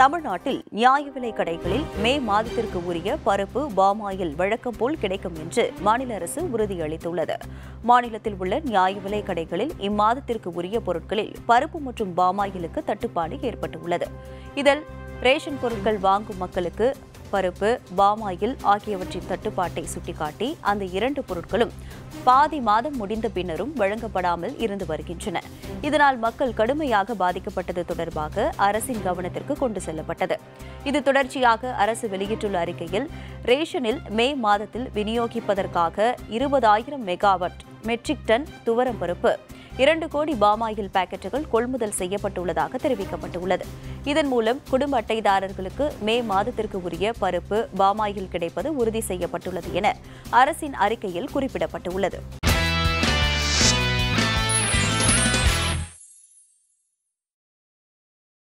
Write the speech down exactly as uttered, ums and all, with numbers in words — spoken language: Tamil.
தமிழ்நாட்டில் நியாய விலைக் கடைகளில் மே மாதத்திற்கு உரிய பருப்பு, பாமாயில் வழக்கம் போல் கிடைக்கும் என்று மாநில அரசு உறுதியளித்துள்ளது. மாநிலத்தில் உள்ள நியாய விலைக் கடைகளில் இம்மாதத்திற்கு உரிய பொருட்களில் பருப்பு மற்றும் பாமாயிலுக்கு தட்டுப்பாடு ஏற்பட்டுள்ளது. இதில் ரேஷன் பொருட்கள் வாங்கும் மக்களுக்கு பருப்பு, பாமாயில் ஆகியவற்றின் தட்டுப்பாட்டை சுட்டிக்காட்டி அந்த இரண்டு பொருட்களும் பாதி மாதம் முடிந்த பின்னரும் வழங்கப்படாமல் இருந்து வருகின்றன. இதனால் மக்கள் கடுமையாக பாதிக்கப்பட்டது தொடர்பாக அரசின் கவனத்திற்கு கொண்டு செல்லப்பட்டது. இது தொடர்ச்சியாக அரசு வெளியிட்டுள்ள அறிக்கையில், ரேஷனில் மே மாதத்தில் விநியோகிப்பதற்காக இருபதாயிரம் மெகாவாட் மெட்ரிக் டன் துவரம் பருப்பு, இரண்டு கோடி பாமாயில் பாக்கெட்டுகள் கொள்முதல் செய்யப்பட்டுள்ளதாக தெரிவிக்கப்பட்டுள்ளது. இதன் மூலம் குடும்ப அட்டைதாரர்களுக்கு மே மாதத்திற்கு உரிய பருப்பு, பாமாயில் கிடைப்பது உறுதி செய்யப்பட்டுள்ளது என அரசின் அறிக்கையில் குறிப்பிடப்பட்டுள்ளது.